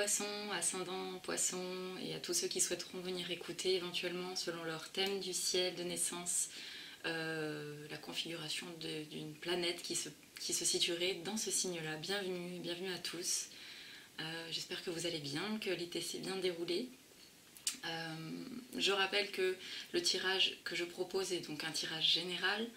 poissons, ascendant poissons et à tous ceux qui souhaiteront venir écouter éventuellement selon leur thème du ciel de naissance la configuration d'une planète qui se situerait dans ce signe-là. Bienvenue, bienvenue à tous. J'espère que vous allez bien, que l'été s'est bien déroulé. Je rappelle que le tirage que je propose est donc un tirage général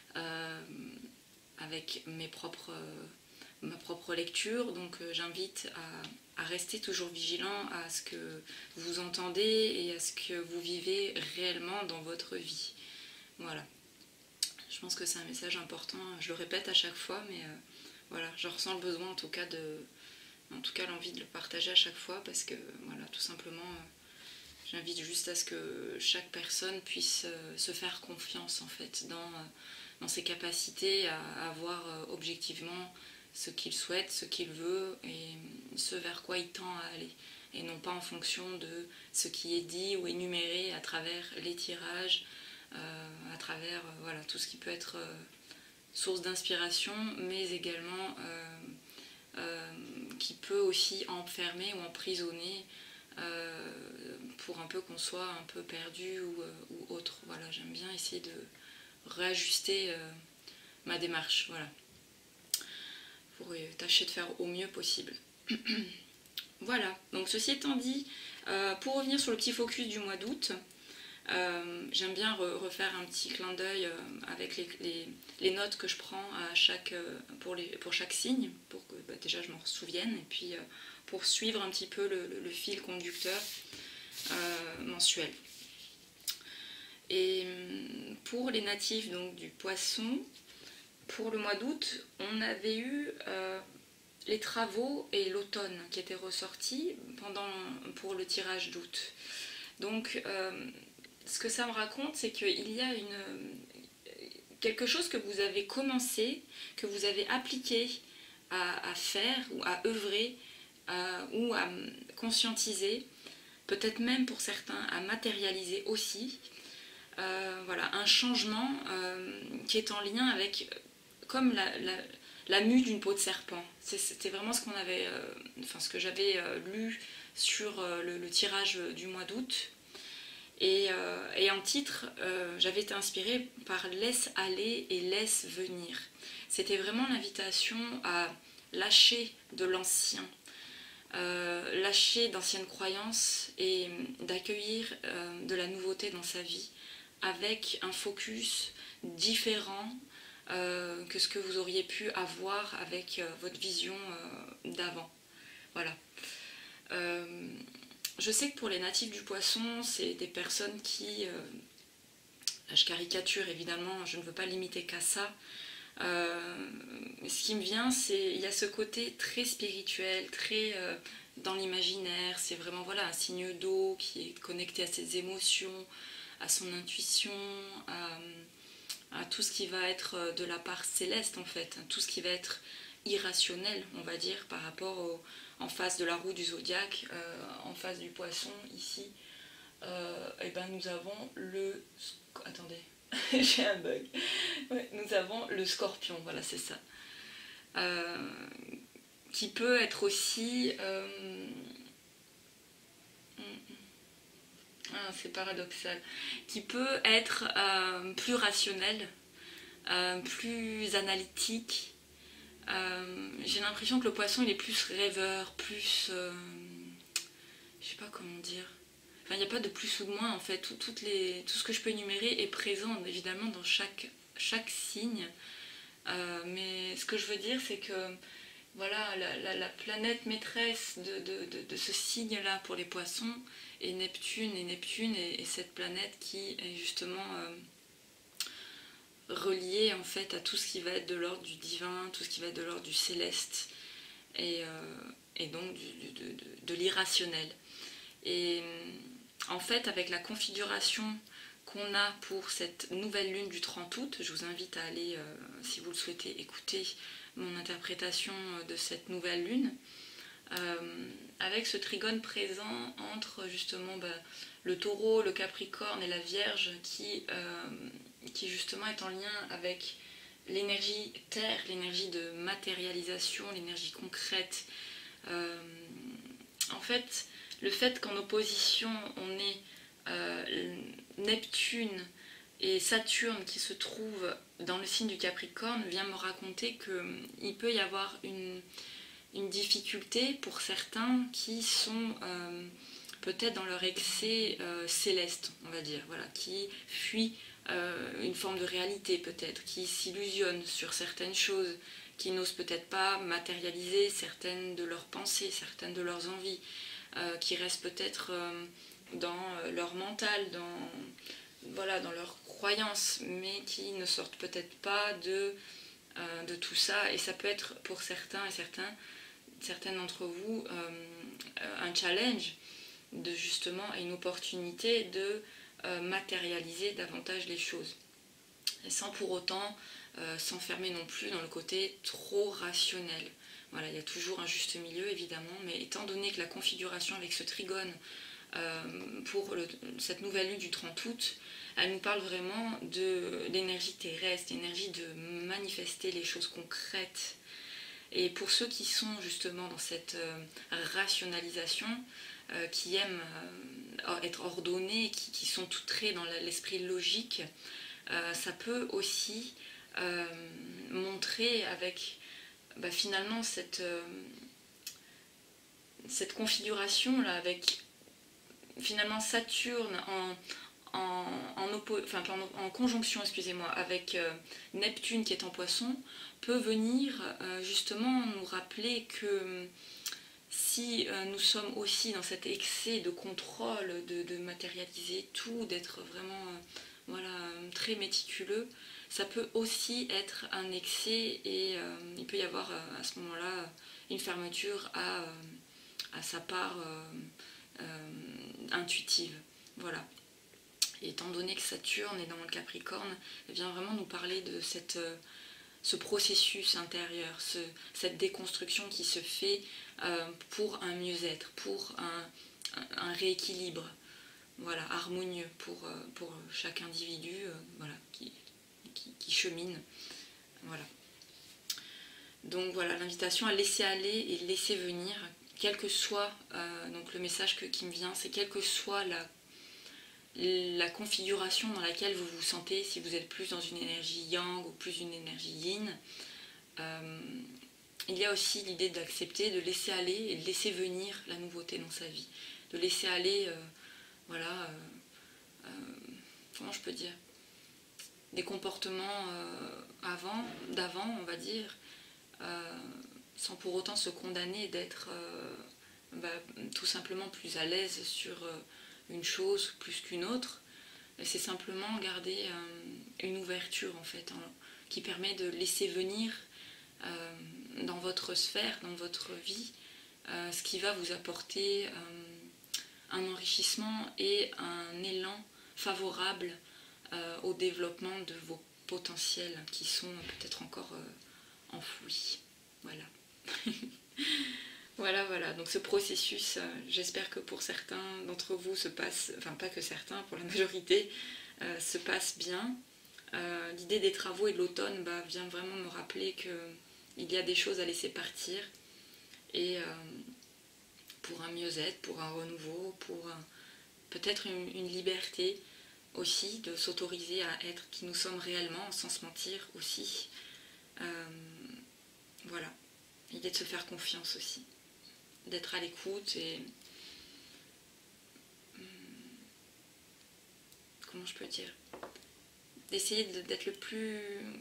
avec ma propre lecture, donc j'invite à rester toujours vigilant à ce que vous entendez et à ce que vous vivez réellement dans votre vie. Voilà. Je pense que c'est un message important, je le répète à chaque fois, mais voilà, je ressens le besoin en tout cas l'envie de le partager à chaque fois parce que voilà, tout simplement j'invite juste à ce que chaque personne puisse se faire confiance en fait dans ses capacités à voir objectivement ce qu'il souhaite, ce qu'il veut et ce vers quoi il tend à aller. Et non pas en fonction de ce qui est dit ou énuméré à travers les tirages, à travers voilà, tout ce qui peut être source d'inspiration, mais également qui peut aussi enfermer ou emprisonner pour un peu qu'on soit un peu perdu ou autre. Voilà, j'aime bien essayer de réajuster ma démarche, voilà, pour tâcher de faire au mieux possible. Voilà, donc ceci étant dit, pour revenir sur le petit focus du mois d'août, j'aime bien refaire un petit clin d'œil avec les notes que je prends pour chaque signe, pour que déjà je m'en souvienne, et puis pour suivre un petit peu le fil conducteur mensuel. Et pour les natifs donc, du poisson, pour le mois d'août, on avait eu les travaux et l'automne qui étaient ressortis pour le tirage d'août. Donc ce que ça me raconte, c'est qu'il y a quelque chose que vous avez commencé, que vous avez appliqué à faire ou à œuvrer ou à conscientiser, peut-être même pour certains à matérialiser aussi. Voilà, un changement qui est en lien avec comme la mue d'une peau de serpent. C'était vraiment ce ce que j'avais lu sur le tirage du mois d'août. Et en titre, j'avais été inspirée par laisse aller et laisse venir. C'était vraiment l'invitation à lâcher de l'ancien, lâcher d'anciennes croyances et d'accueillir de la nouveauté dans sa vie avec un focus différent que ce que vous auriez pu avoir avec votre vision d'avant. Voilà. Je sais que pour les natifs du poisson, c'est des personnes qui, là je caricature évidemment, je ne veux pas limiter qu'à ça, ce qui me vient, c'est il y a ce côté très spirituel, très dans l'imaginaire, c'est vraiment voilà, un signe d'eau qui est connecté à ses émotions, à son intuition, à tout ce qui va être de la part céleste en fait, tout ce qui va être irrationnel on va dire par rapport en face de la roue du zodiaque, en face du poisson ici, et ben nous avons attendez, j'ai un bug. Ouais, nous avons le scorpion, voilà c'est ça. Qui peut être aussi c'est paradoxal, qui peut être plus rationnel, plus analytique. J'ai l'impression que le poisson il est plus rêveur, plus je sais pas comment dire. Enfin, il n'y a pas de plus ou de moins en fait. Tout ce que je peux énumérer est présent évidemment dans chaque signe. Mais ce que je veux dire c'est que voilà, la planète maîtresse de ce signe-là pour les poissons est Neptune. Et Neptune est cette planète qui est justement reliée en fait à tout ce qui va être de l'ordre du divin, tout ce qui va être de l'ordre du céleste et donc de l'irrationnel. Et en fait, avec la configuration qu'on a pour cette nouvelle lune du 30 août, je vous invite à aller, si vous le souhaitez, écouter mon interprétation de cette nouvelle lune, avec ce trigone présent entre justement le taureau, le capricorne et la vierge qui justement est en lien avec l'énergie terre, l'énergie de matérialisation, l'énergie concrète, en fait, le fait qu'en opposition, on ait Neptune et Saturne qui se trouvent dans le signe du Capricorne vient me raconter qu'il peut y avoir une difficulté pour certains qui sont peut-être dans leur excès céleste, on va dire, voilà, qui fuient une forme de réalité peut-être, qui s'illusionnent sur certaines choses, qui n'osent peut-être pas matérialiser certaines de leurs pensées, certaines de leurs envies, qui restent peut-être dans leur mental, voilà, dans leurs croyances, mais qui ne sortent peut-être pas de tout ça. Et ça peut être pour certains et certaines d'entre vous un challenge de justement et une opportunité de matérialiser davantage les choses. Et sans pour autant s'enfermer non plus dans le côté trop rationnel. Voilà, il y a toujours un juste milieu évidemment, mais étant donné que la configuration avec ce trigone pour cette nouvelle lune du 30 août, elle nous parle vraiment de l'énergie terrestre, l'énergie de manifester les choses concrètes. Et pour ceux qui sont justement dans cette rationalisation, qui aiment être ordonnés, qui sont tout très dans l'esprit logique, ça peut aussi montrer avec finalement cette configuration là, avec finalement Saturne en conjonction, excusez-moi, avec Neptune qui est en Poisson, peut venir justement nous rappeler que si nous sommes aussi dans cet excès de contrôle, de matérialiser tout, d'être vraiment voilà, très méticuleux, ça peut aussi être un excès et il peut y avoir à ce moment-là une fermeture à sa part intuitive. Voilà. Et étant donné que Saturne est dans le Capricorne, elle vient vraiment nous parler de ce processus intérieur, cette déconstruction qui se fait pour un mieux-être, pour un rééquilibre, voilà, harmonieux pour chaque individu voilà, qui chemine. Voilà. Donc voilà, l'invitation à laisser aller et laisser venir, quel que soit, donc le message qui me vient, c'est quelle que soit la configuration dans laquelle vous vous sentez, si vous êtes plus dans une énergie yang ou plus une énergie yin, il y a aussi l'idée d'accepter, de laisser aller et de laisser venir la nouveauté dans sa vie. De laisser aller, voilà, comment je peux dire, des comportements d'avant, on va dire, sans pour autant se condamner d'être tout simplement plus à l'aise sur une chose plus qu'une autre. C'est simplement garder une ouverture en fait, qui permet de laisser venir dans votre sphère, dans votre vie, ce qui va vous apporter un enrichissement et un élan favorable au développement de vos potentiels qui sont peut-être encore enfouis. Voilà. Voilà, donc ce processus, j'espère que pour certains d'entre vous se passe, enfin pas que certains, pour la majorité, se passe bien. L'idée des travaux et de l'automne vient vraiment me rappeler qu'il y a des choses à laisser partir et pour un mieux-être, pour un renouveau, pour peut-être une liberté aussi de s'autoriser à être qui nous sommes réellement sans se mentir aussi. Voilà, l'idée de se faire confiance aussi, d'être à l'écoute et comment je peux dire, d'essayer d'être le plus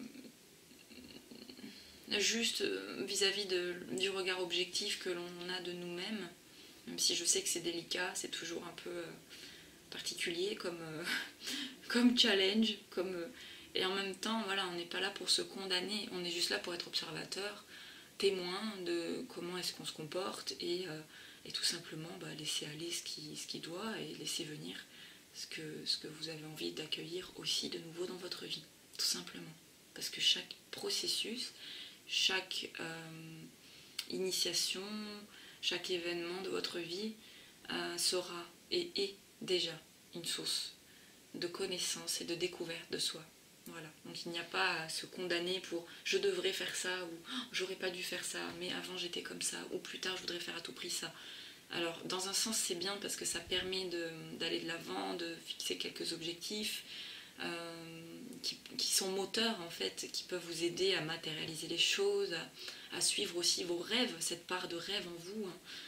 juste vis-à-vis du regard objectif que l'on a de nous-mêmes, même si je sais que c'est délicat, c'est toujours un peu particulier comme challenge, et en même temps, voilà, on n'est pas là pour se condamner, on est juste là pour être observateur, témoin de comment est-ce qu'on se comporte et tout simplement laisser aller ce qui doit et laisser venir ce que vous avez envie d'accueillir aussi de nouveau dans votre vie, tout simplement. Parce que chaque processus, chaque initiation, chaque événement de votre vie sera et est déjà une source de connaissance et de découverte de soi. Voilà. Donc il n'y a pas à se condamner pour je devrais faire ça ou j'aurais pas dû faire ça, mais avant j'étais comme ça, ou plus tard je voudrais faire à tout prix ça. Alors, dans un sens, c'est bien parce que ça permet d'aller de l'avant, de fixer quelques objectifs qui sont moteurs, en fait, qui peuvent vous aider à matérialiser les choses, à suivre aussi vos rêves, cette part de rêve en vous.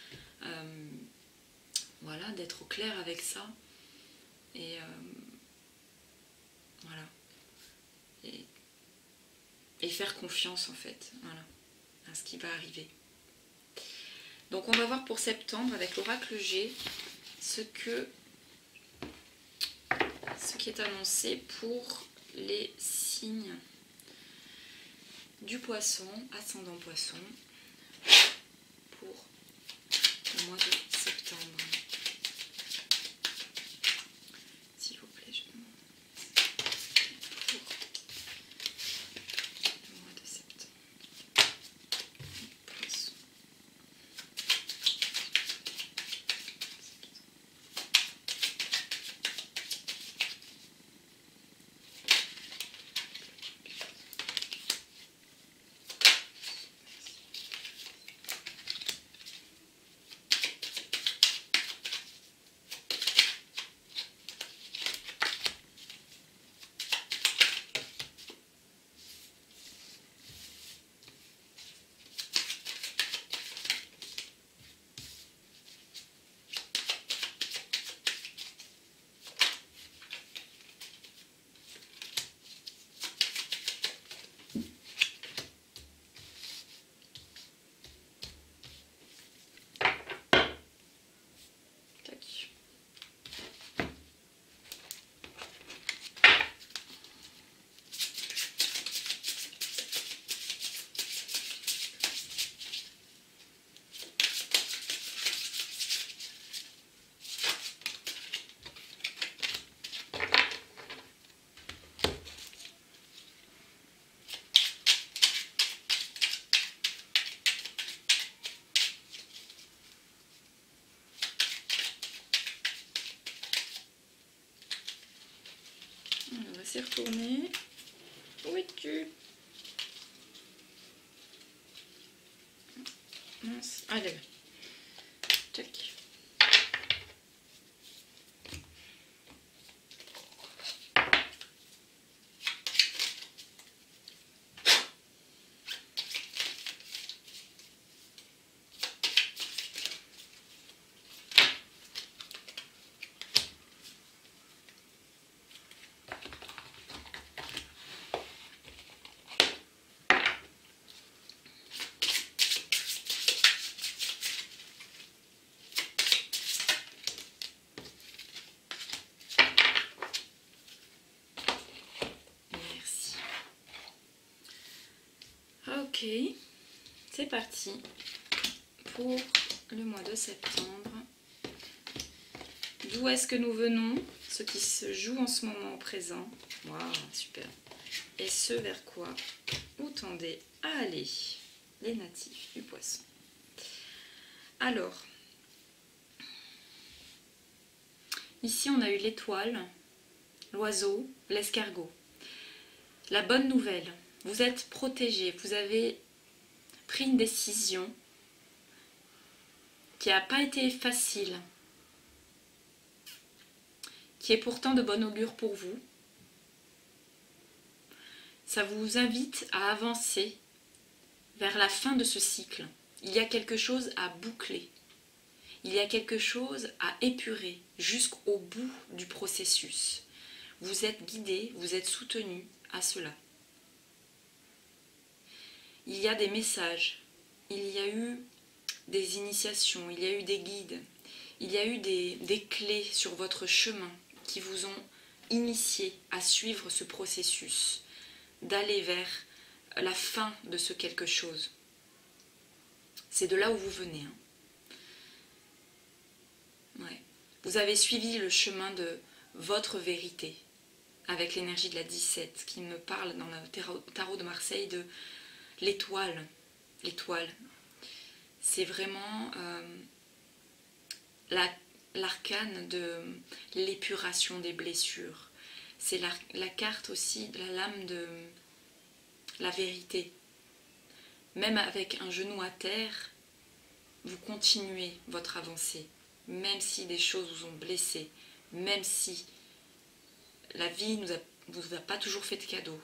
Voilà, d'être au clair avec ça. Et voilà. Et faire confiance, en fait, voilà, à ce qui va arriver. Donc on va voir pour septembre avec l'oracle G ce qui est annoncé pour les signes du poisson, ascendant poisson, pour le mois de septembre. S'il vous plaît, je demande pour le mois de septembre. Poisson. On va s'y retourner. Où es-tu? Mince. Allez. Tac. Ok, c'est parti pour le mois de septembre. D'où est-ce que nous venons? Ce qui se joue en ce moment au présent. Waouh, super. Et ce vers quoi vous tendez à aller, les natifs du poisson. Alors, ici on a eu l'étoile, l'oiseau, l'escargot. La bonne nouvelle, vous êtes protégé, vous avez pris une décision qui n'a pas été facile, qui est pourtant de bon augure pour vous. Ça vous invite à avancer vers la fin de ce cycle. Il y a quelque chose à boucler, il y a quelque chose à épurer jusqu'au bout du processus. Vous êtes guidé, vous êtes soutenu à cela. Il y a des messages, il y a eu des initiations, il y a eu des guides, il y a eu des clés sur votre chemin qui vous ont initié à suivre ce processus, d'aller vers la fin de ce quelque chose. C'est de là où vous venez. Ouais. Vous avez suivi le chemin de votre vérité avec l'énergie de la 17 qui me parle dans le tarot de Marseille de l'étoile. L'étoile, c'est vraiment l'arcane de l'épuration des blessures. C'est la carte aussi de la lame de la vérité. Même avec un genou à terre, vous continuez votre avancée, même si des choses vous ont blessé, même si la vie ne vous a pas toujours fait de cadeaux.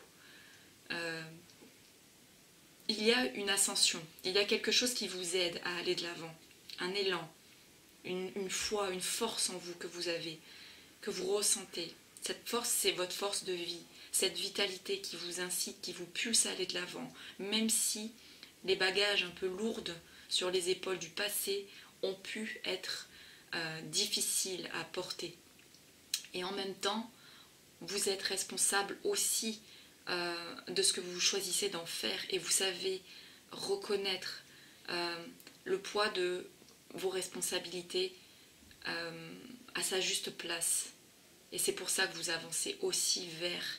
Il y a une ascension, il y a quelque chose qui vous aide à aller de l'avant, un élan, une foi, une force en vous que vous avez, que vous ressentez. Cette force, c'est votre force de vie, cette vitalité qui vous incite, qui vous pulse à aller de l'avant, même si les bagages un peu lourds sur les épaules du passé ont pu être difficiles à porter. Et en même temps, vous êtes responsable aussi de ce que vous choisissez d'en faire, et vous savez reconnaître le poids de vos responsabilités à sa juste place. Et c'est pour ça que vous avancez aussi vers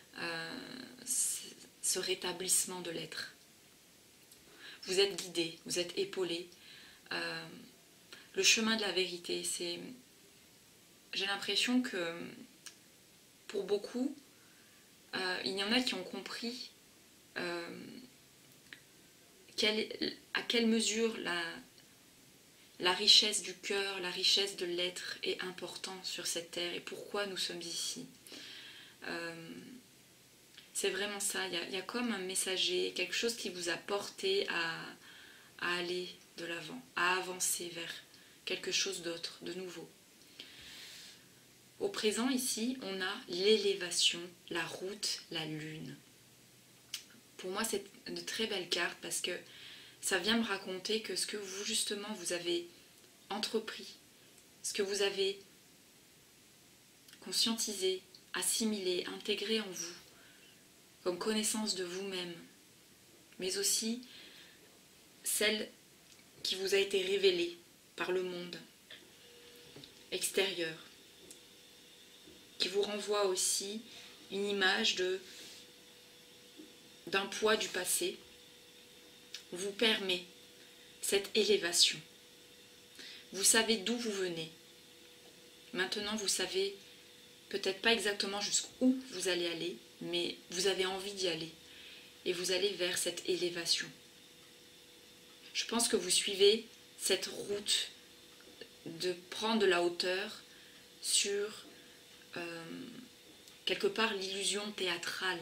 ce rétablissement de l'être. Vous êtes guidé, vous êtes épaulé. Le chemin de la vérité, c'est... J'ai l'impression que pour beaucoup, il y en a qui ont compris à quelle mesure la richesse du cœur, la richesse de l'être est importante sur cette terre et pourquoi nous sommes ici. C'est vraiment ça, il y a comme un messager, quelque chose qui vous a porté à aller de l'avant, à avancer vers quelque chose d'autre, de nouveau. Au présent, ici, on a l'élévation, la route, la lune. Pour moi, c'est de très belles cartes parce que ça vient me raconter que ce que vous, justement, vous avez entrepris, ce que vous avez conscientisé, assimilé, intégré en vous, comme connaissance de vous-même, mais aussi celle qui vous a été révélée par le monde extérieur, qui vous renvoie aussi une image d'un poids du passé, vous permet cette élévation. Vous savez d'où vous venez. Maintenant, vous savez peut-être pas exactement jusqu'où vous allez aller, mais vous avez envie d'y aller. Et vous allez vers cette élévation. Je pense que vous suivez cette route de prendre de la hauteur sur quelque part l'illusion théâtrale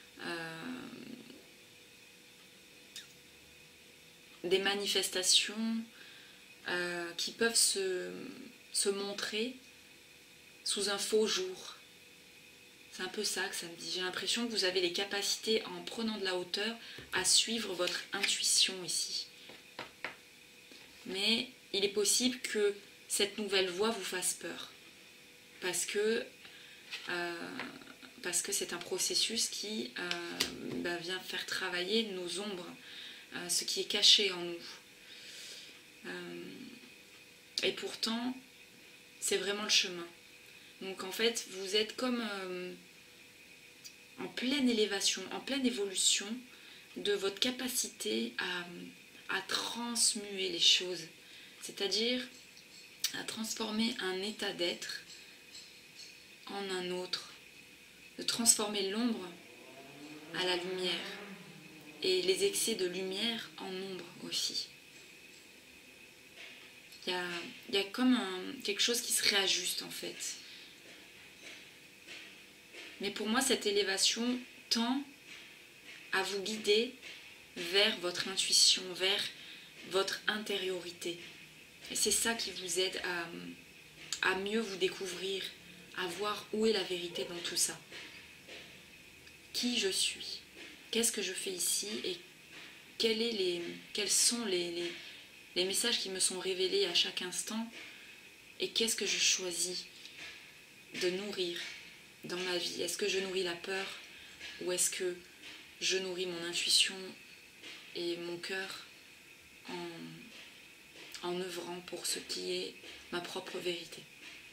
des manifestations qui peuvent se montrer sous un faux jour. C'est un peu ça que ça me dit. J'ai l'impression que vous avez les capacités, en prenant de la hauteur, à suivre votre intuition ici. Mais il est possible que cette nouvelle voie vous fasse peur. Parce que c'est un processus qui vient faire travailler nos ombres, ce qui est caché en nous. Et pourtant, c'est vraiment le chemin. Donc en fait, vous êtes comme en pleine élévation, en pleine évolution de votre capacité à transmuer les choses. C'est-à-dire à transformer un état d'être en un autre. De transformer l'ombre à la lumière. Et les excès de lumière en ombre aussi. Il y a comme quelque chose qui se réajuste en fait. Mais pour moi, cette élévation tend à vous guider vers votre intuition, vers votre intériorité. Et c'est ça qui vous aide à mieux vous découvrir, à voir où est la vérité dans tout ça. Qui je suis? Qu'est-ce que je fais ici? Et quels sont les messages qui me sont révélés à chaque instant? Et qu'est-ce que je choisis de nourrir dans ma vie? Est-ce que je nourris la peur ou est-ce que je nourris mon intuition et mon cœur en œuvrant pour ce qui est ma propre vérité?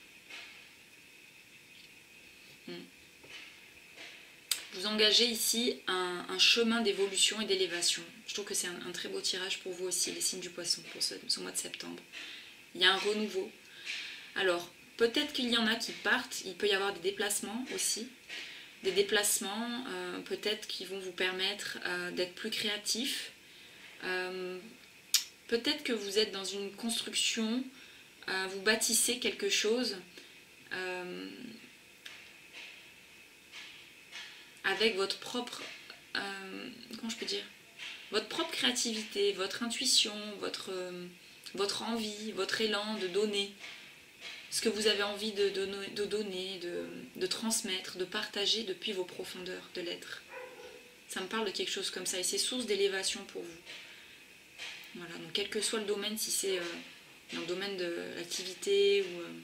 Vous engagez ici un chemin d'évolution et d'élévation. Je trouve que c'est un très beau tirage pour vous aussi, les signes du poisson, pour ce mois de septembre. Il y a un renouveau. Alors, peut-être qu'il y en a qui partent, il peut y avoir des déplacements aussi. Des déplacements peut-être qui vont vous permettre d'être plus créatif, peut-être que vous êtes dans une construction, vous bâtissez quelque chose avec votre propre, comment je peux dire, votre propre créativité, votre intuition, votre envie, votre élan de donner, ce que vous avez envie de donner, de transmettre, de partager depuis vos profondeurs de l'être. Ça me parle de quelque chose comme ça et c'est source d'élévation pour vous. Voilà, donc quel que soit le domaine, si c'est dans le domaine de l'activité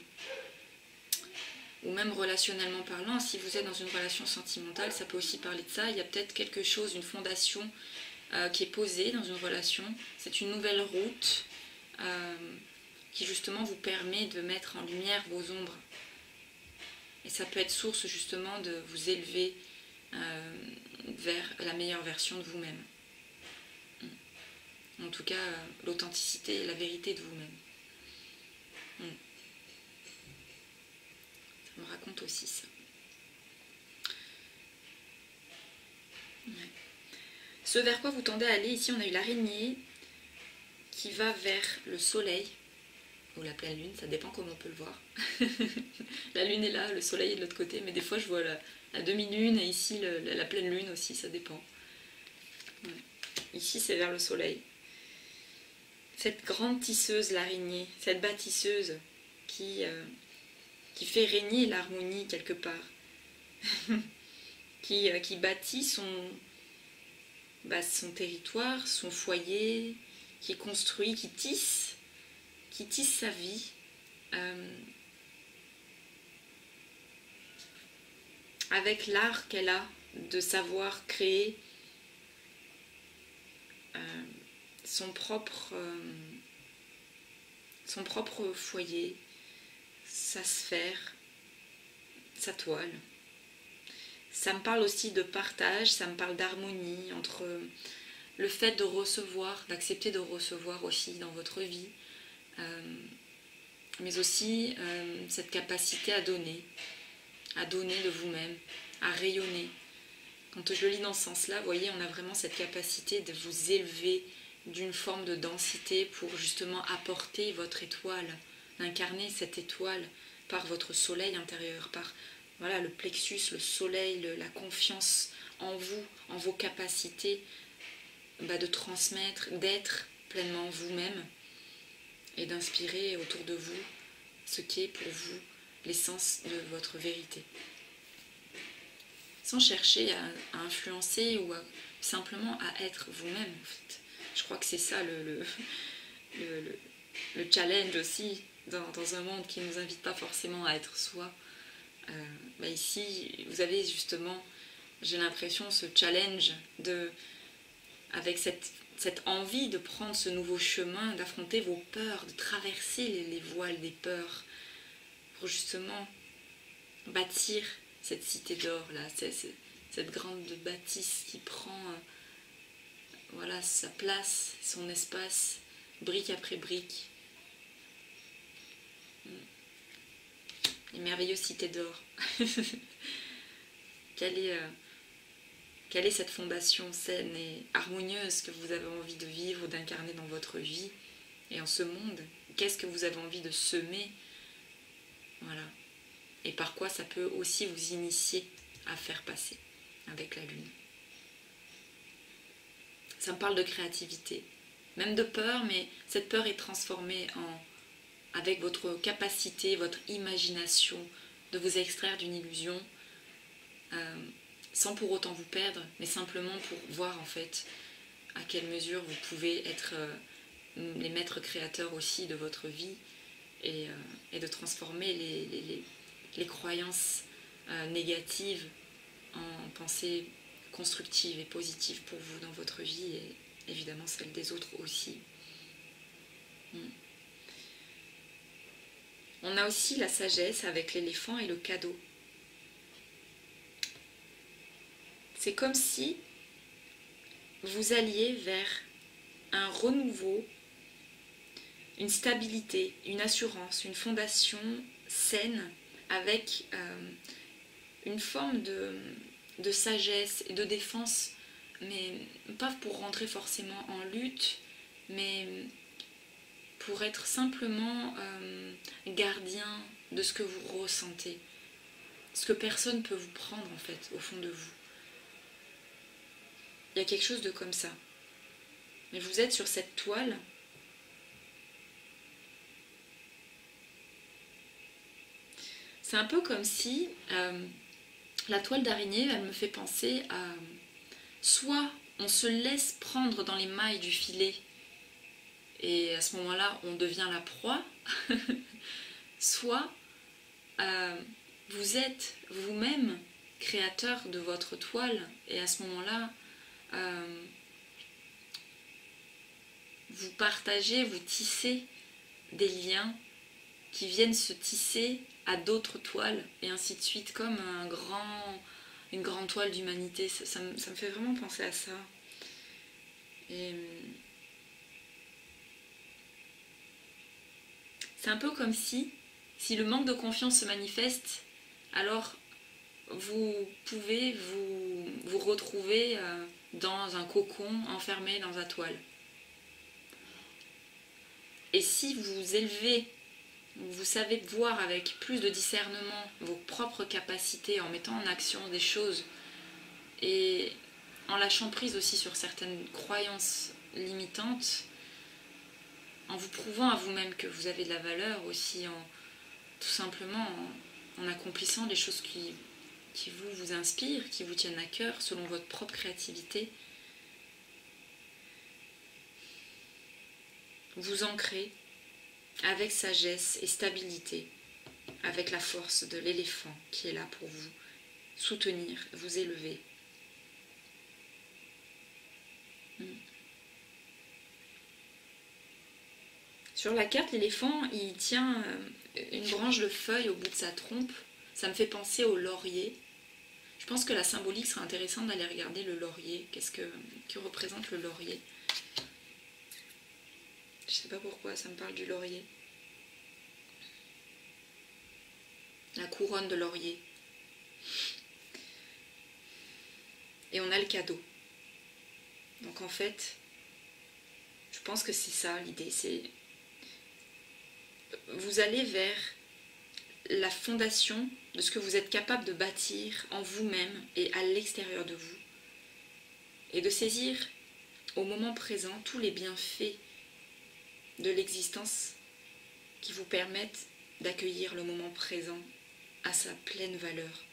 ou même relationnellement parlant, si vous êtes dans une relation sentimentale, ça peut aussi parler de ça. Il y a peut-être quelque chose, une fondation qui est posée dans une relation. C'est une nouvelle route qui justement vous permet de mettre en lumière vos ombres. Et ça peut être source justement de vous élever vers la meilleure version de vous-même. En tout cas, l'authenticité et la vérité de vous-même. Ça me raconte aussi ça. Ouais. Ce vers quoi vous tendez à aller, ici on a eu l'araignée qui va vers le soleil, ou la pleine lune, ça dépend comment on peut le voir. La lune est là, le soleil est de l'autre côté, mais des fois je vois la demi-lune et ici la pleine lune aussi, ça dépend. Ouais. Ici c'est vers le soleil. Cette grande tisseuse, l'araignée, cette bâtisseuse qui fait régner l'harmonie quelque part, qui bâtit son territoire, son foyer, qui construit, qui tisse sa vie. Avec l'art qu'elle a de savoir créer son propre foyer, sa sphère, sa toile. Ça me parle aussi de partage, ça me parle d'harmonie entre le fait de recevoir, d'accepter de recevoir aussi dans votre vie, mais aussi cette capacité à donner de vous-même, à rayonner. Quand je le lis dans ce sens-là, vous voyez, on a vraiment cette capacité de vous élever d'une forme de densité pour justement apporter votre étoile, d'incarner cette étoile par votre soleil intérieur, par voilà, le plexus, le soleil, la confiance en vous, en vos capacités de transmettre, d'être pleinement vous-même et d'inspirer autour de vous ce qui est pour vous l'essence de votre vérité. Sans chercher à influencer ou simplement à être vous-même en fait. Je crois que c'est ça le challenge aussi dans un monde qui ne nous invite pas forcément à être soi. Ici, vous avez justement, j'ai l'impression, ce challenge avec cette envie de prendre ce nouveau chemin, d'affronter vos peurs, de traverser les voiles des peurs, pour justement bâtir cette cité d'or, là, cette grande bâtisse qui prend voilà, sa place, son espace, brique après brique. Une merveilleuse cité d'or. Quelle est cette fondation saine et harmonieuse que vous avez envie de vivre, d'incarner dans votre vie et en ce monde? Qu'est-ce que vous avez envie de semer? Voilà. Et par quoi ça peut aussi vous initier à faire passer avec la lune. Ça me parle de créativité, même de peur, mais cette peur est transformée avec votre capacité, votre imagination de vous extraire d'une illusion, sans pour autant vous perdre, mais simplement pour voir en fait à quelle mesure vous pouvez être les maîtres créateurs aussi de votre vie et de transformer les croyances négatives en pensées constructives et positives pour vous dans votre vie et évidemment celle des autres aussi. On a aussi la sagesse avec l'éléphant et le cadeau. C'est comme si vous alliez vers un renouveau, une stabilité, une assurance, une fondation saine avec une forme de sagesse et de défense, mais pas pour rentrer forcément en lutte, mais pour être simplement gardien de ce que vous ressentez. Ce que personne ne peut vous prendre en fait, au fond de vous. Il y a quelque chose de comme ça. Mais vous êtes sur cette toile. C'est un peu comme si la toile d'araignée, elle me fait penser à... Soit on se laisse prendre dans les mailles du filet et à ce moment-là on devient la proie, soit vous êtes vous-même créateur de votre toile et à ce moment-là vous partagez, vous tissez des liens qui viennent se tisser à d'autres toiles et ainsi de suite, comme une grande toile d'humanité. Ça me fait vraiment penser à ça. Et c'est un peu comme si le manque de confiance se manifeste, alors vous pouvez vous retrouver dans un cocon enfermé dans la toile. Et si vous élevez, vous savez voir avec plus de discernement vos propres capacités en mettant en action des choses et en lâchant prise aussi sur certaines croyances limitantes, en vous prouvant à vous-même que vous avez de la valeur aussi, tout simplement en accomplissant les choses qui vous inspirent, qui vous tiennent à cœur selon votre propre créativité, vous ancrez avec sagesse et stabilité, avec la force de l'éléphant qui est là pour vous soutenir, vous élever. Sur la carte, l'éléphant, il tient une branche de feuilles au bout de sa trompe. Ça me fait penser au laurier. Je pense que la symbolique serait intéressante d'aller regarder le laurier. Qu'est-ce que représente le laurier? Je sais pas pourquoi ça me parle du laurier. La couronne de laurier. Et on a le cadeau. Donc en fait, je pense que c'est ça l'idée. C'est vous allez vers la fondation de ce que vous êtes capable de bâtir en vous-même et à l'extérieur de vous. Et de saisir au moment présent tous les bienfaits de l'existence qui vous permettent d'accueillir le moment présent à sa pleine valeur.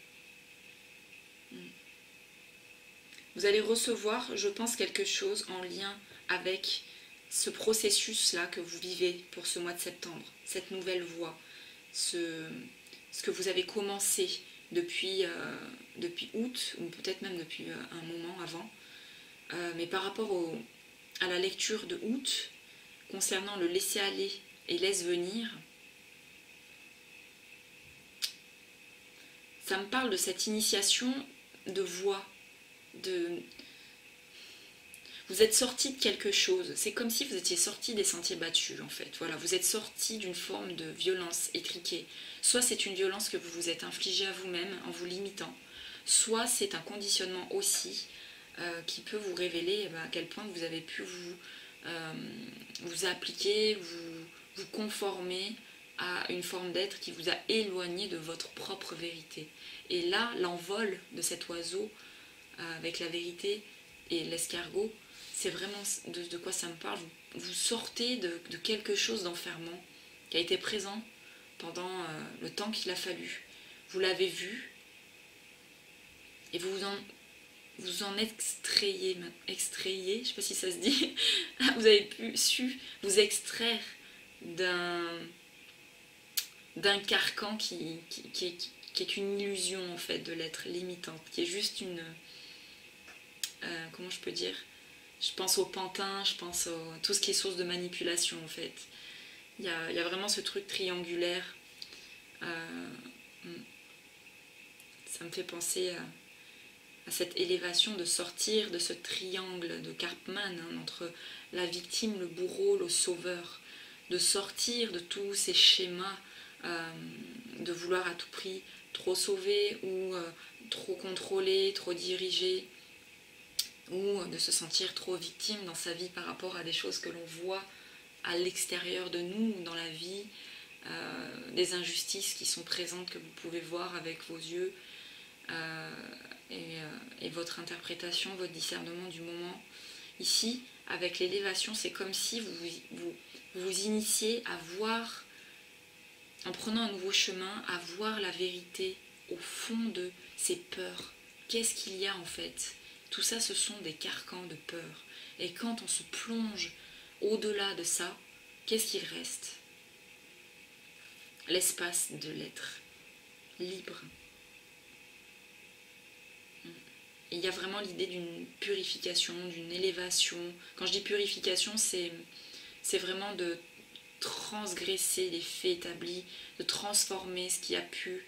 Vous allez recevoir, je pense, quelque chose en lien avec ce processus-là que vous vivez pour ce mois de septembre, cette nouvelle voie, ce que vous avez commencé depuis août, ou peut-être même depuis un moment avant. Mais par rapport à la lecture de août, concernant le laisser aller et laisse venir, ça me parle de cette initiation de voie, vous êtes sorti de quelque chose, c'est comme si vous étiez sorti des sentiers battus en fait, voilà, vous êtes sorti d'une forme de violence étriquée, soit c'est une violence que vous vous êtes infligée à vous-même en vous limitant, soit c'est un conditionnement aussi qui peut vous révéler à quel point vous avez pu vous appliquer, vous conformer à une forme d'être qui vous a éloigné de votre propre vérité. Et là, l'envol de cet oiseau avec la vérité et l'escargot, c'est vraiment de quoi ça me parle. Vous sortez de quelque chose d'enfermant qui a été présent pendant le temps qu'il a fallu. Vous l'avez vu et vous en extrayez, je ne sais pas si ça se dit, vous avez su vous extraire d'un carcan qui est une illusion en fait de l'être limitante, qui est juste une... comment je peux dire, je pense au pantin, je pense à tout ce qui est source de manipulation en fait. Il y a vraiment ce truc triangulaire. Ça me fait penser à cette élévation de sortir de ce triangle de Karpman entre la victime, le bourreau, le sauveur, de sortir de tous ces schémas de vouloir à tout prix trop sauver ou trop contrôler, trop diriger, ou de se sentir trop victime dans sa vie par rapport à des choses que l'on voit à l'extérieur de nous, dans la vie, des injustices qui sont présentes que vous pouvez voir avec vos yeux, et votre interprétation, votre discernement du moment. Ici, avec l'élévation, c'est comme si vous initiez à voir, en prenant un nouveau chemin, à voir la vérité au fond de ces peurs. Qu'est-ce qu'il y a en fait? Tout ça, ce sont des carcans de peur. Et quand on se plonge au-delà de ça, qu'est-ce qu'il reste? L'espace de l'être libre. Et il y a vraiment l'idée d'une purification, d'une élévation. Quand je dis purification, c'est vraiment de transgresser les faits établis, de transformer ce qui a pu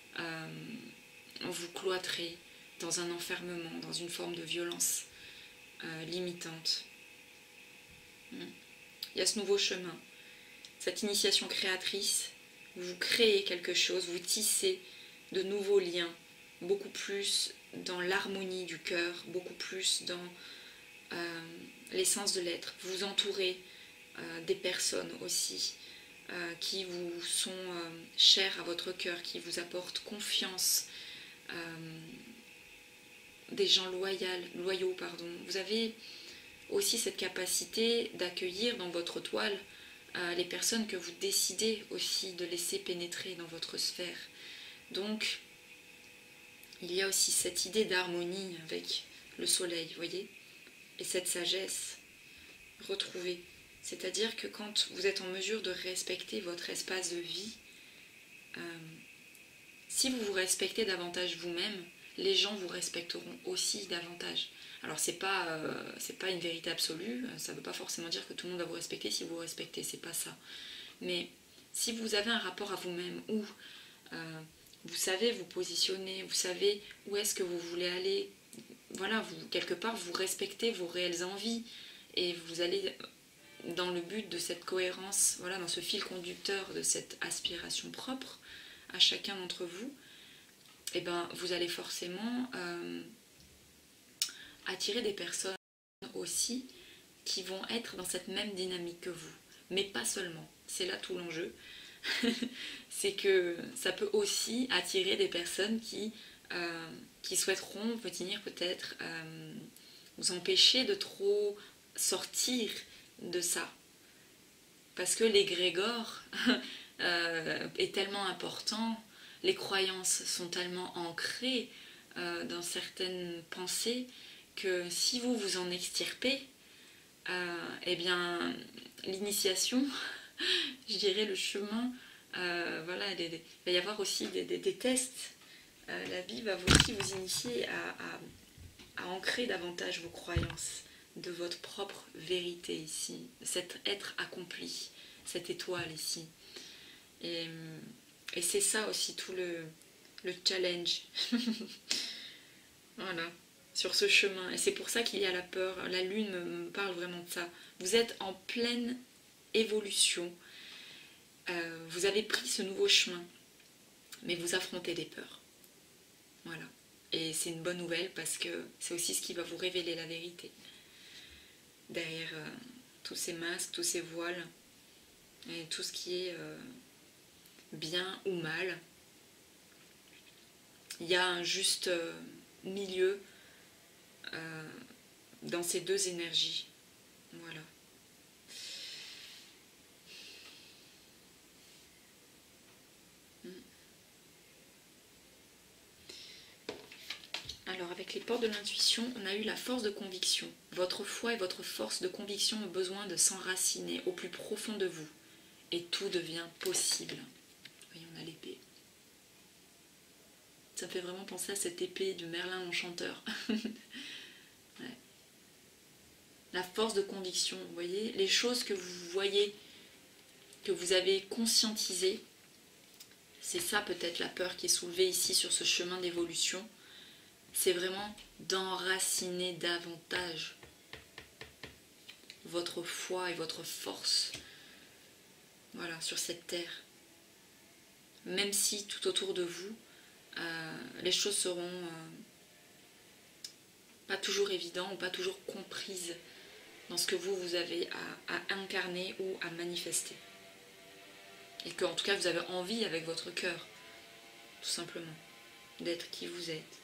vous cloîtrer dans un enfermement, dans une forme de violence limitante. Il y a ce nouveau chemin, cette initiation créatrice, où vous créez quelque chose, vous tissez de nouveaux liens, beaucoup plus dans l'harmonie du cœur, beaucoup plus dans l'essence de l'être. Vous vous entourez des personnes aussi qui vous sont chères à votre cœur, qui vous apportent confiance, des gens loyaux. Vous avez aussi cette capacité d'accueillir dans votre toile les personnes que vous décidez aussi de laisser pénétrer dans votre sphère. Donc, il y a aussi cette idée d'harmonie avec le soleil, vous voyez, et cette sagesse retrouvée. C'est-à-dire que quand vous êtes en mesure de respecter votre espace de vie, si vous vous respectez davantage vous-même, les gens vous respecteront aussi davantage. Alors c'est pas une vérité absolue, ça ne veut pas forcément dire que tout le monde va vous respecter si vous vous respectez, c'est pas ça. Mais si vous avez un rapport à vous-même où vous savez vous positionner, vous savez où est-ce que vous voulez aller, voilà, quelque part vous respectez vos réelles envies et vous allez dans le but de cette cohérence, voilà, dans ce fil conducteur de cette aspiration propre à chacun d'entre vous, et ben vous allez forcément attirer des personnes aussi qui vont être dans cette même dynamique que vous. Mais pas seulement, c'est là tout l'enjeu. C'est que ça peut aussi attirer des personnes qui souhaiteront peut-être vous empêcher de trop sortir de ça. Parce que l'égrégore est tellement important, les croyances sont tellement ancrées dans certaines pensées que si vous vous en extirpez, eh bien l'initiation, je dirais le chemin, voilà, il va y avoir aussi des tests. La vie va aussi vous initier à ancrer davantage vos croyances de votre propre vérité ici, cet être accompli, cette étoile ici. Et c'est ça aussi tout le challenge. Voilà, sur ce chemin. Et c'est pour ça qu'il y a la peur. La lune me parle vraiment de ça. Vous êtes en pleine évolution. Vous avez pris ce nouveau chemin, mais vous affrontez des peurs. Voilà. Et c'est une bonne nouvelle parce que c'est aussi ce qui va vous révéler la vérité. Derrière tous ces masques, tous ces voiles, et tout ce qui est bien ou mal, il y a un juste milieu dans ces deux énergies. Voilà. Alors avec les portes de l'intuition, on a eu la force de conviction. Votre foi et votre force de conviction ont besoin de s'enraciner au plus profond de vous. Et tout devient possible. Voyez, on a l'épée. Ça me fait vraiment penser à cette épée de Merlin l'Enchanteur. Ouais. La force de conviction, vous voyez, les choses que vous voyez, que vous avez conscientisées, c'est ça peut-être la peur qui est soulevée ici sur ce chemin d'évolution. C'est vraiment d'enraciner davantage votre foi et votre force, voilà, sur cette terre. Même si tout autour de vous, les choses seront pas toujours évidentes ou pas toujours comprises dans ce que vous avez à incarner ou à manifester. Et que, en tout cas, vous avez envie avec votre cœur, tout simplement, d'être qui vous êtes.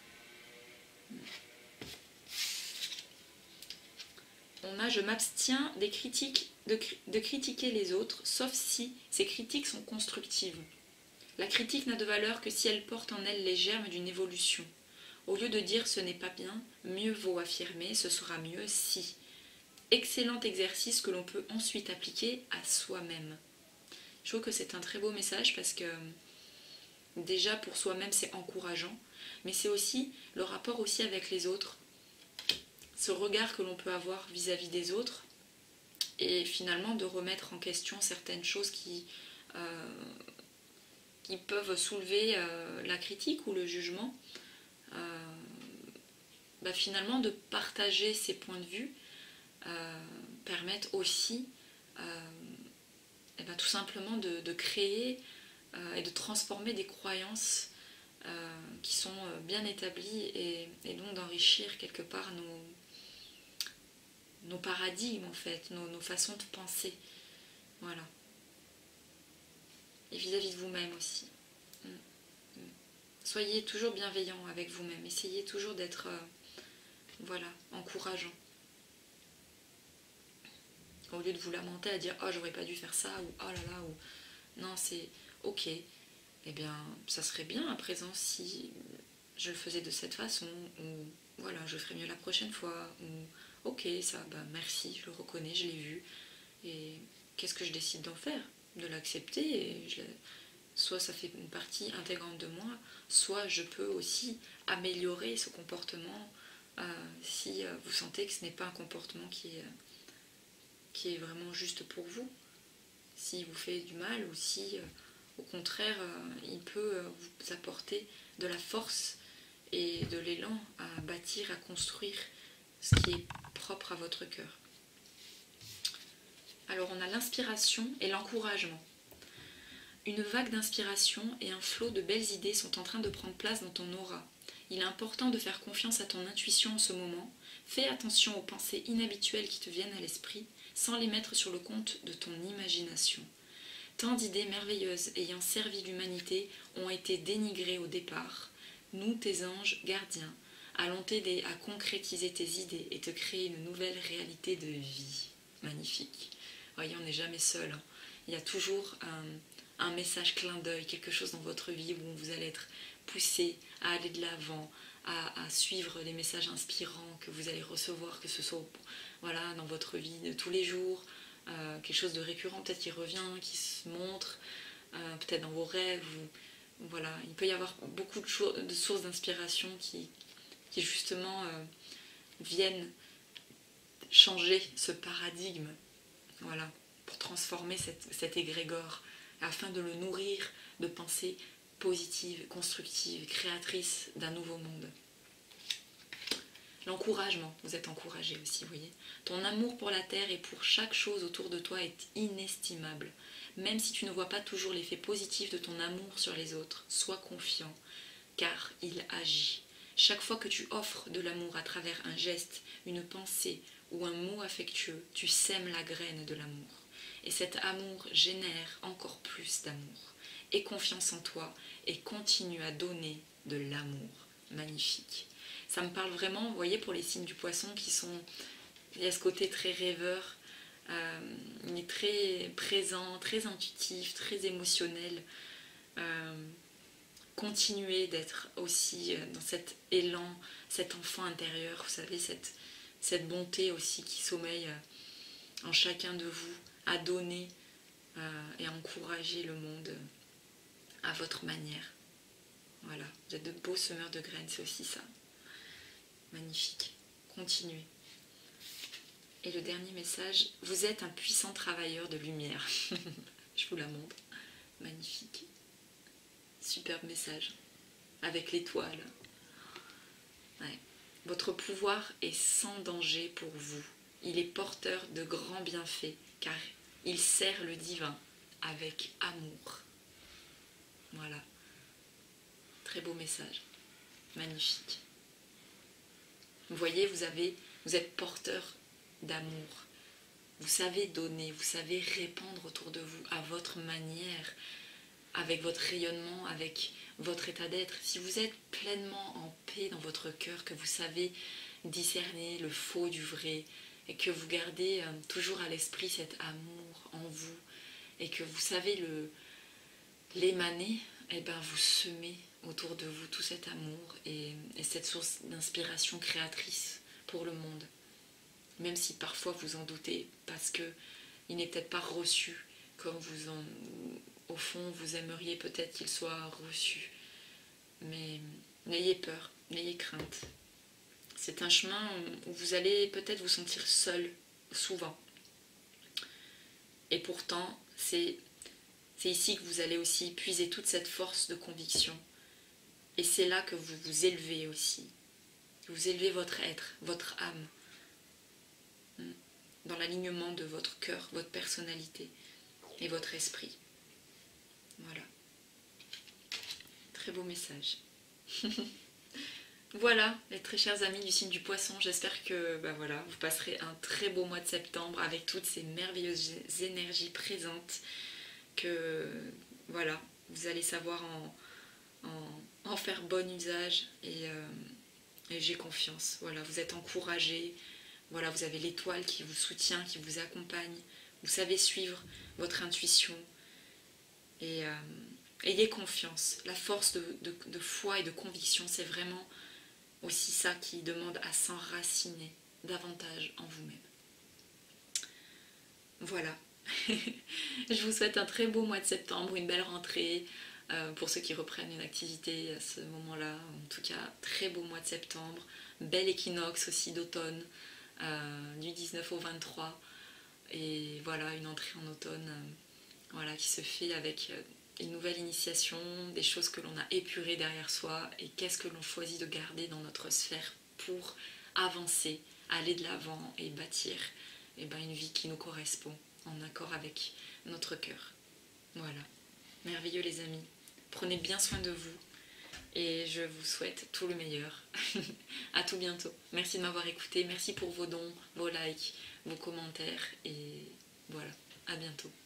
On a « Je m'abstiens de critiquer les autres, sauf si ces critiques sont constructives. La critique n'a de valeur que si elle porte en elle les germes d'une évolution. Au lieu de dire ce n'est pas bien, mieux vaut affirmer ce sera mieux si. Excellent exercice que l'on peut ensuite appliquer à soi-même. » Je trouve que c'est un très beau message parce que déjà pour soi-même c'est encourageant, mais c'est aussi le rapport aussi avec les autres, ce regard que l'on peut avoir vis-à-vis des autres et finalement de remettre en question certaines choses qui peuvent soulever la critique ou le jugement. Finalement de partager ces points de vue permettent aussi tout simplement de créer et de transformer des croyances qui sont bien établies et donc d'enrichir quelque part nos paradigmes en fait, nos façons de penser. Voilà. Et vis-à-vis de vous-même aussi. Soyez toujours bienveillant avec vous-même. Essayez toujours d'être encourageant. Au lieu de vous lamenter à dire « Oh, j'aurais pas dû faire ça » ou « Oh là là » ou... Non, c'est « Ok, eh bien, ça serait bien à présent si je le faisais de cette façon » ou « Voilà, je ferai mieux la prochaine fois » ou « Ok, ça, merci, je le reconnais, je l'ai vu. Et qu'est-ce que je décide d'en faire ? De l'accepter et soit ça fait une partie intégrante de moi, soit je peux aussi améliorer ce comportement si vous sentez que ce n'est pas un comportement qui est vraiment juste pour vous, s'il vous fait du mal ou si au contraire il peut vous apporter de la force et de l'élan à bâtir, à construire ce qui est propre à votre cœur. Alors on a l'inspiration et l'encouragement. Une vague d'inspiration et un flot de belles idées sont en train de prendre place dans ton aura. Il est important de faire confiance à ton intuition en ce moment. Fais attention aux pensées inhabituelles qui te viennent à l'esprit, sans les mettre sur le compte de ton imagination. Tant d'idées merveilleuses ayant servi l'humanité ont été dénigrées au départ. Nous, tes anges gardiens, allons t'aider à concrétiser tes idées et te créer une nouvelle réalité de vie. Magnifique. Voyez, on n'est jamais seul. Il y a toujours un message clin d'œil, quelque chose dans votre vie où vous allez être poussé à aller de l'avant, à suivre les messages inspirants que vous allez recevoir, que ce soit dans votre vie de tous les jours, quelque chose de récurrent peut-être qui revient, qui se montre, peut-être dans vos rêves. Il peut y avoir beaucoup de sources d'inspiration qui justement viennent changer ce paradigme, pour transformer cet égrégore, afin de le nourrir de pensées positives, constructives, créatrices d'un nouveau monde. L'encouragement, vous êtes encouragé aussi, vous voyez. Ton amour pour la terre et pour chaque chose autour de toi est inestimable. Même si tu ne vois pas toujours l'effet positif de ton amour sur les autres, sois confiant, car il agit. Chaque fois que tu offres de l'amour à travers un geste, une pensée ou un mot affectueux, tu sèmes la graine de l'amour. Et cet amour génère encore plus d'amour. Aie confiance en toi et continue à donner de l'amour. Magnifique. Ça me parle vraiment, vous voyez, pour les signes du poisson il y a ce côté très rêveur, il est très présent, très intuitif, très émotionnel. Continuez d'être aussi dans cet élan, cet enfant intérieur, vous savez, cette bonté aussi qui sommeille en chacun de vous, à donner et à encourager le monde à votre manière. Voilà, vous êtes de beaux semeurs de graines, c'est aussi ça. Magnifique. Continuez. Et le dernier message, vous êtes un puissant travailleur de lumière. Je vous la montre. Magnifique. Superbe message. Avec l'étoile. Ouais. Votre pouvoir est sans danger pour vous. Il est porteur de grands bienfaits, car il sert le divin avec amour. Voilà. Très beau message. Magnifique. Vous voyez, vous êtes porteur d'amour. Vous savez donner, vous savez répandre autour de vous à votre manière, avec votre rayonnement, avec votre état d'être. Si vous êtes pleinement en paix dans votre cœur, que vous savez discerner le faux du vrai, et que vous gardez toujours à l'esprit cet amour en vous, et que vous savez l'émaner, et ben vous semez autour de vous tout cet amour et cette source d'inspiration créatrice pour le monde. Même si parfois vous en doutez, parce que il n'est peut-être pas reçu comme au fond vous aimeriez peut-être qu'il soit reçu. Mais n'ayez peur, n'ayez crainte. C'est un chemin où vous allez peut-être vous sentir seul, souvent. Et pourtant, c'est ici que vous allez aussi puiser toute cette force de conviction. Et c'est là que vous vous élevez aussi. Vous élevez votre être, votre âme, dans l'alignement de votre cœur, votre personnalité et votre esprit. Voilà. Très beau message. Voilà, les très chers amis du signe du poisson, j'espère que voilà, vous passerez un très beau mois de septembre avec toutes ces merveilleuses énergies présentes, que voilà, vous allez savoir en faire bon usage et j'ai confiance. Voilà, vous êtes encouragés, voilà, vous avez l'étoile qui vous soutient, qui vous accompagne, vous savez suivre votre intuition et ayez confiance. La force de foi et de conviction, c'est vraiment aussi ça qui demande à s'enraciner davantage en vous-même. Voilà. Je vous souhaite un très beau mois de septembre, une belle rentrée pour ceux qui reprennent une activité à ce moment-là. En tout cas, très beau mois de septembre, bel équinoxe aussi d'automne, du 19 au 23. Et voilà, une entrée en automne voilà, qui se fait avec une nouvelle initiation, des choses que l'on a épurées derrière soi et qu'est-ce que l'on choisit de garder dans notre sphère pour avancer, aller de l'avant et bâtir une vie qui nous correspond, en accord avec notre cœur. Voilà, merveilleux les amis, prenez bien soin de vous et je vous souhaite tout le meilleur. À tout bientôt, merci de m'avoir écouté, merci pour vos dons, vos likes, vos commentaires et voilà, à bientôt.